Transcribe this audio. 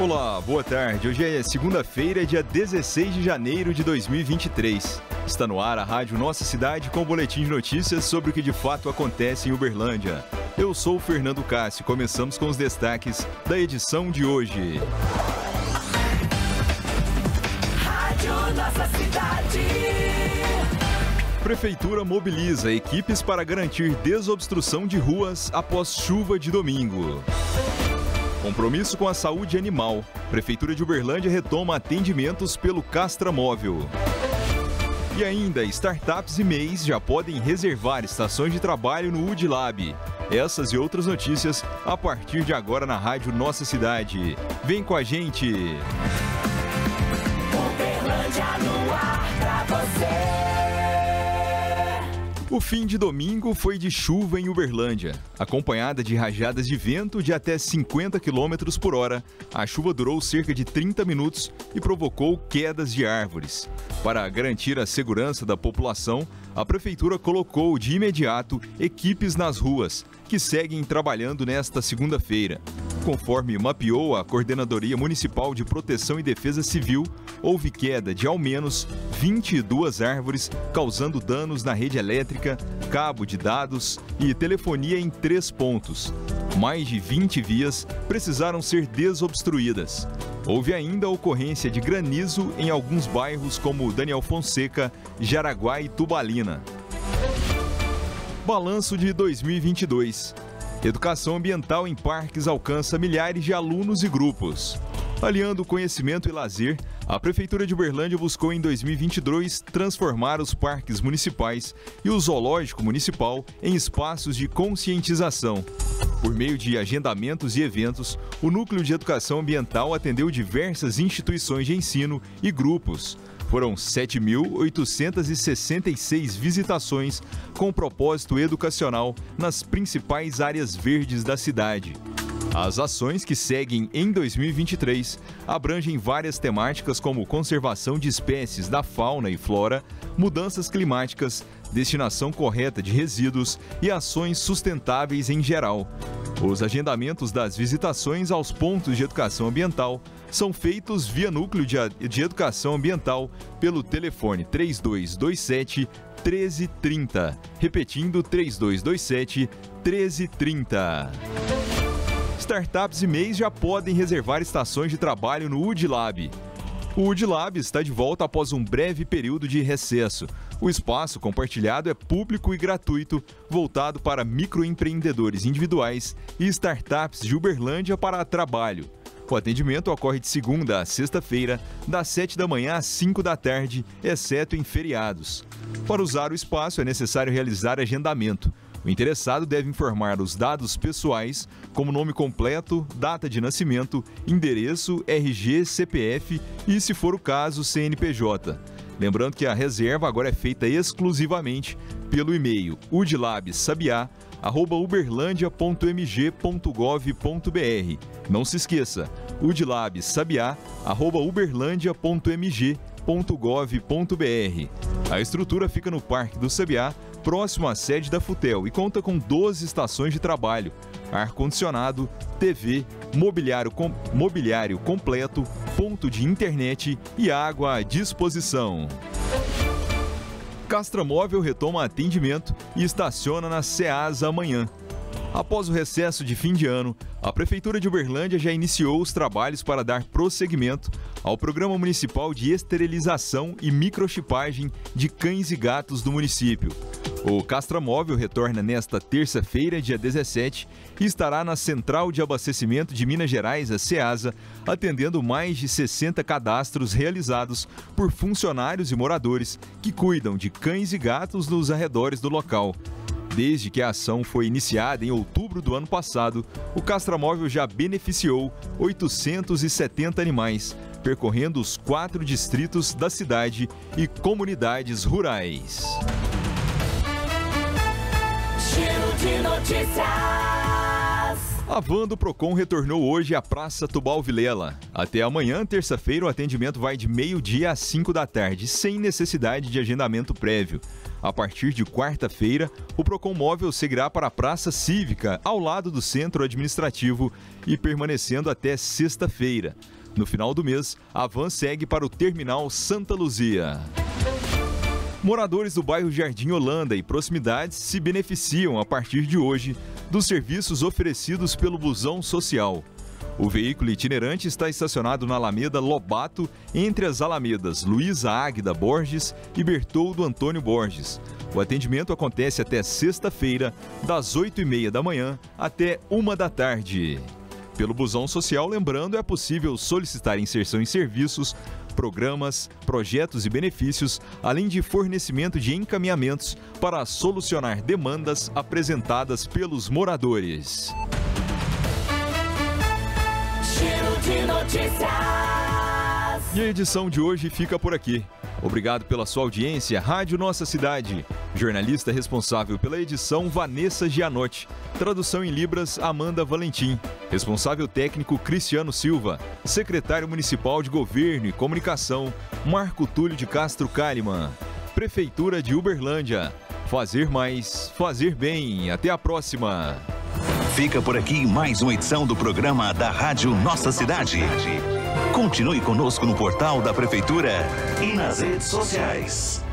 Olá, boa tarde. Hoje é segunda-feira, dia 16 de janeiro de 2023. Está no ar a Rádio Nossa Cidade com um boletim de notícias sobre o que de fato acontece em Uberlândia. Eu sou o Fernando Cássio. Começamos com os destaques da edição de hoje. Rádio Nossa Cidade. Prefeitura mobiliza equipes para garantir desobstrução de ruas após chuva de domingo. Compromisso com a saúde animal. Prefeitura de Uberlândia retoma atendimentos pelo Castramóvel. E ainda, startups e MEIs já podem reservar estações de trabalho no UDLab. Essas e outras notícias a partir de agora na Rádio Nossa Cidade. Vem com a gente! Uberlândia no ar pra você. O fim de domingo foi de chuva em Uberlândia. Acompanhada de rajadas de vento de até 50 km por hora, a chuva durou cerca de 30 minutos e provocou quedas de árvores. Para garantir a segurança da população, a Prefeitura colocou de imediato equipes nas ruas, que seguem trabalhando nesta segunda-feira. Conforme mapeou a Coordenadoria Municipal de Proteção e Defesa Civil, houve queda de ao menos 22 árvores, causando danos na rede elétrica, cabo de dados e telefonia em 3 pontos. Mais de 20 vias precisaram ser desobstruídas. Houve ainda a ocorrência de granizo em alguns bairros como Daniel Fonseca, Jaraguá e Tubalina. Balanço de 2022. Educação ambiental em parques alcança milhares de alunos e grupos. Aliando conhecimento e lazer, a Prefeitura de Uberlândia buscou em 2022 transformar os parques municipais e o zoológico municipal em espaços de conscientização. Por meio de agendamentos e eventos, o Núcleo de Educação Ambiental atendeu diversas instituições de ensino e grupos. Foram 7.866 visitações com propósito educacional nas principais áreas verdes da cidade. As ações que seguem em 2023 abrangem várias temáticas como conservação de espécies da fauna e flora, mudanças climáticas, destinação correta de resíduos e ações sustentáveis em geral. Os agendamentos das visitações aos pontos de educação ambiental são feitos via Núcleo de Educação Ambiental pelo telefone 3227 1330, repetindo 3227 1330. Startups e MEIs já podem reservar estações de trabalho no UDLab. O UDLab está de volta após um breve período de recesso. O espaço compartilhado é público e gratuito, voltado para microempreendedores individuais e startups de Uberlândia para trabalho. O atendimento ocorre de segunda a sexta-feira, das 7 da manhã às 5 da tarde, exceto em feriados. Para usar o espaço é necessário realizar agendamento. O interessado deve informar os dados pessoais, como nome completo, data de nascimento, endereço, RG, CPF e, se for o caso, CNPJ. Lembrando que a reserva agora é feita exclusivamente pelo e-mail udlabsabiá@uberlandia.mg.gov.br. Não se esqueça, udlabsabiá@uberlandia.mg.gov.br. A estrutura fica no Parque do Sabiá, próximo à sede da Futel, e conta com 12 estações de trabalho, ar-condicionado, TV, mobiliário completo, ponto de internet e água à disposição. Castramóvel retoma atendimento e estaciona na Ceasa amanhã. Após o recesso de fim de ano, a Prefeitura de Uberlândia já iniciou os trabalhos para dar prosseguimento ao Programa Municipal de Esterilização e Microchipagem de Cães e Gatos do município. O Castramóvel retorna nesta terça-feira, dia 17, e estará na Central de Abastecimento de Minas Gerais, a Ceasa, atendendo mais de 60 cadastros realizados por funcionários e moradores que cuidam de cães e gatos nos arredores do local. Desde que a ação foi iniciada em outubro do ano passado, o Castramóvel já beneficiou 870 animais, percorrendo os 4 distritos da cidade e comunidades rurais. Giro de notícias. A van do Procon retornou hoje à Praça Tubal Vilela. Até amanhã, terça-feira, o atendimento vai de meio-dia às 5 da tarde, sem necessidade de agendamento prévio. A partir de quarta-feira, o Procon Móvel seguirá para a Praça Cívica, ao lado do Centro Administrativo, e permanecendo até sexta-feira. No final do mês, a van segue para o Terminal Santa Luzia. Moradores do bairro Jardim Holanda e proximidades se beneficiam a partir de hoje dos serviços oferecidos pelo Busão Social. O veículo itinerante está estacionado na Alameda Lobato, entre as alamedas Luísa Águida Borges e Bertoldo Antônio Borges. O atendimento acontece até sexta-feira, das 8h30 da manhã até 1 da tarde. Pelo Busão Social, lembrando, é possível solicitar inserção em serviços, programas, projetos e benefícios, além de fornecimento de encaminhamentos para solucionar demandas apresentadas pelos moradores. Giro de notícias. E a edição de hoje fica por aqui. Obrigado pela sua audiência. Rádio Nossa Cidade. Jornalista responsável pela edição, Vanessa Gianotti. Tradução em Libras, Amanda Valentim. Responsável técnico, Cristiano Silva. Secretário Municipal de Governo e Comunicação, Marco Túlio de Castro Kalimann. Prefeitura de Uberlândia. Fazer mais, fazer bem. Até a próxima. Fica por aqui mais uma edição do programa da Rádio Nossa Cidade. Continue conosco no portal da Prefeitura e nas redes sociais.